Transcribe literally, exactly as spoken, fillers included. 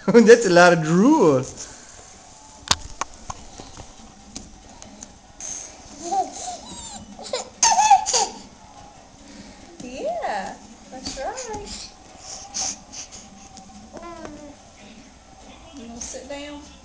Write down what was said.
That's a lot of drool. Yeah, that's right. You want to sit down?